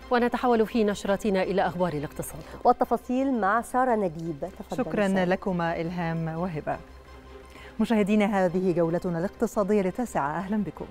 ونتحول في نشرتنا إلى أخبار الاقتصاد والتفاصيل مع سارة نجيب. شكرا لكما إلهام وهبة. مشاهدينا، هذه جولتنا الاقتصادية للتاسعة، أهلا بكم.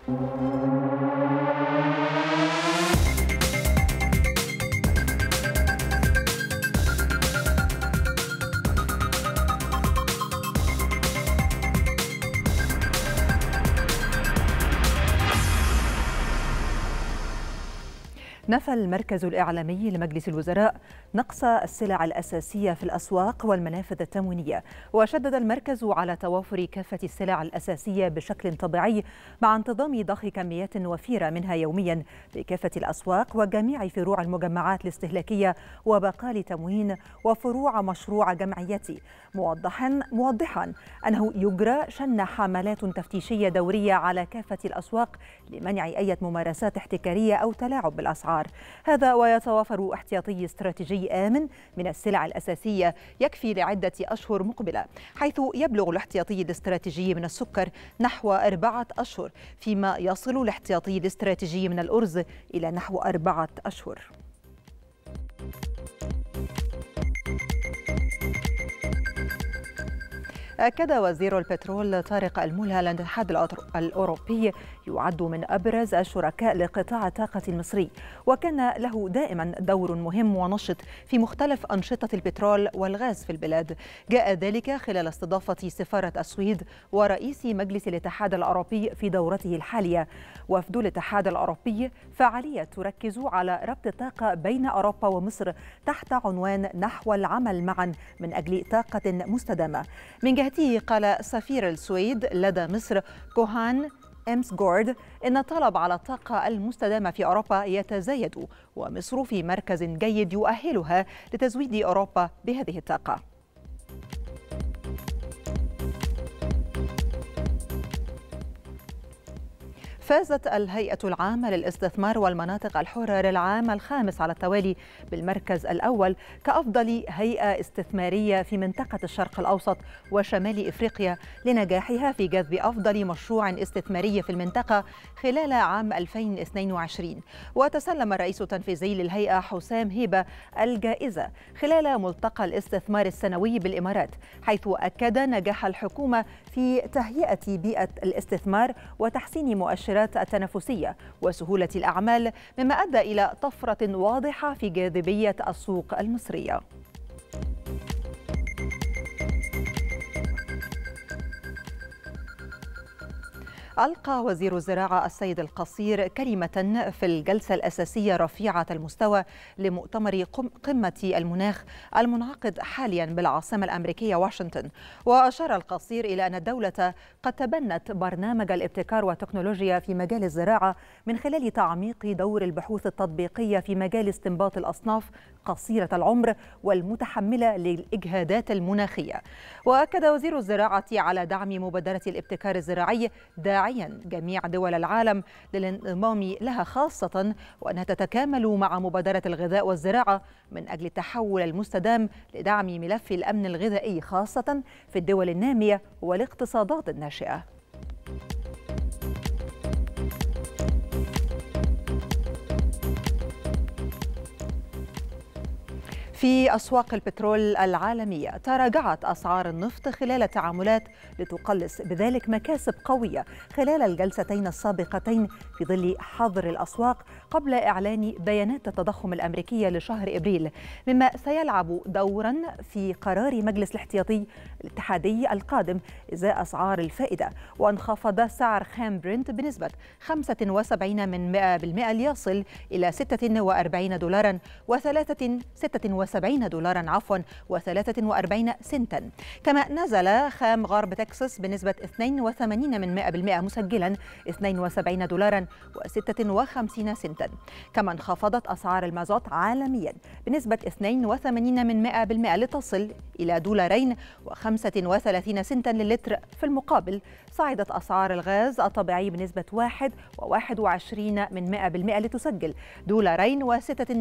نفى المركز الإعلامي لمجلس الوزراء نقص السلع الأساسية في الأسواق والمنافذ التموينية، وشدد المركز على توافر كافة السلع الأساسية بشكل طبيعي مع انتظام ضخ كميات وفيرة منها يوميا بكافة الأسواق وجميع فروع المجمعات الاستهلاكية وبقال تموين وفروع مشروع جمعيتي، موضحا أنه يجرى شن حملات تفتيشية دورية على كافة الأسواق لمنع أي ممارسات احتكارية أو تلاعب بالأسعار. هذا ويتوافر احتياطي استراتيجي آمن من السلع الأساسية يكفي لعدة أشهر مقبلة، حيث يبلغ الاحتياطي الاستراتيجي من السكر نحو 4 أشهر، فيما يصل الاحتياطي الاستراتيجي من الأرز إلى نحو 4 أشهر. أكد وزير البترول طارق الملا أن الاتحاد الأوروبي يعد من أبرز الشركاء لقطاع الطاقة المصري، وكان له دائما دور مهم ونشط في مختلف أنشطة البترول والغاز في البلاد. جاء ذلك خلال استضافة سفارة السويد ورئيس مجلس الاتحاد الأوروبي في دورته الحالية. وفد الاتحاد الأوروبي فعالية تركز على ربط الطاقة بين أوروبا ومصر تحت عنوان نحو العمل معا من أجل طاقة مستدامة. من جهته قال سفير السويد لدى مصر كوهان إمسغورد إن الطلب على الطاقة المستدامة في أوروبا يتزايد، ومصر في مركز جيد يؤهلها لتزويد أوروبا بهذه الطاقة. فازت الهيئة العامة للاستثمار والمناطق الحرة للعام الخامس على التوالي بالمركز الأول كأفضل هيئة استثمارية في منطقة الشرق الأوسط وشمال إفريقيا لنجاحها في جذب أفضل مشروع استثماري في المنطقة خلال عام 2022. وتسلم الرئيس التنفيذي للهيئة حسام هيبة الجائزة خلال ملتقى الاستثمار السنوي بالإمارات، حيث أكد نجاح الحكومة في تهيئة بيئة الاستثمار وتحسين مؤشرات التنافسية وسهولة الأعمال، مما أدى إلى طفرة واضحة في جاذبية السوق المصرية. ألقى وزير الزراعة السيد القصير كلمة في الجلسة الأساسية رفيعة المستوى لمؤتمر قمة المناخ المنعقد حاليا بالعاصمة الأمريكية واشنطن. وأشار القصير إلى أن الدولة قد تبنت برنامج الابتكار والتكنولوجيا في مجال الزراعة من خلال تعميق دور البحوث التطبيقية في مجال استنباط الأصناف قصيرة العمر والمتحملة للإجهادات المناخية. وأكد وزير الزراعة على دعم مبادرة الابتكار الزراعي داعيا جميع دول العالم للانضمام لها، خاصة وأنها تتكامل مع مبادرة الغذاء والزراعة من أجل التحول المستدام لدعم ملف الأمن الغذائي، خاصة في الدول النامية والاقتصادات الناشئة. في أسواق البترول العالمية تراجعت أسعار النفط خلال التعاملات لتقلص بذلك مكاسب قوية خلال الجلستين السابقتين في ظل حظر الأسواق قبل إعلان بيانات التضخم الأمريكية لشهر إبريل، مما سيلعب دورا في قرار مجلس الاحتياطي الاتحادي القادم إزاء أسعار الفائدة. وانخفض سعر خام برنت بنسبة 75% ليصل إلى $46 و76 دولارا و43 سنتا. كما نزل خام غرب تكساس بنسبة 82% مسجلا $72 و56 سنتا. كما انخفضت أسعار المازوت عالميا بنسبة 82% لتصل إلى $2 و35 سنتا للتر. في المقابل صعدت أسعار الغاز الطبيعي بنسبة 1.21% لتسجل $2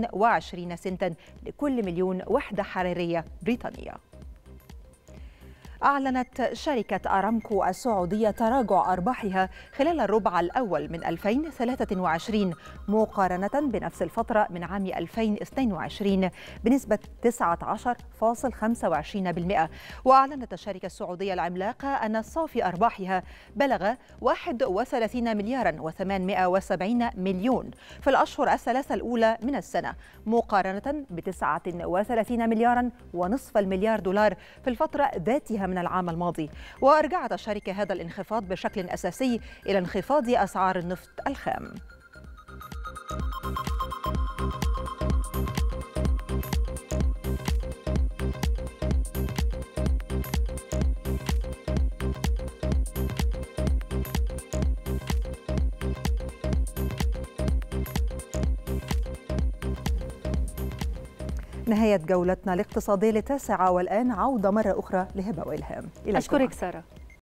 و26 سنتا لكل مليون وحدة حرارية بريطانية. أعلنت شركة أرامكو السعودية تراجع أرباحها خلال الربع الأول من 2023 مقارنة بنفس الفترة من عام 2022 بنسبة 19.25%. وأعلنت الشركة السعودية العملاقة أن صافي أرباحها بلغ 31 مليار و870 مليون في الأشهر الثلاثة الأولى من السنة مقارنة ب 39 مليار ونصف المليار دولار في الفترة ذاتها من العام الماضي. وأرجعت الشركة هذا الانخفاض بشكل أساسي إلى انخفاض أسعار النفط الخام. نهاية جولتنا الاقتصادية للتاسعة، والآن عودة مرة أخرى لهبة وإلهام. أشكرك سارة.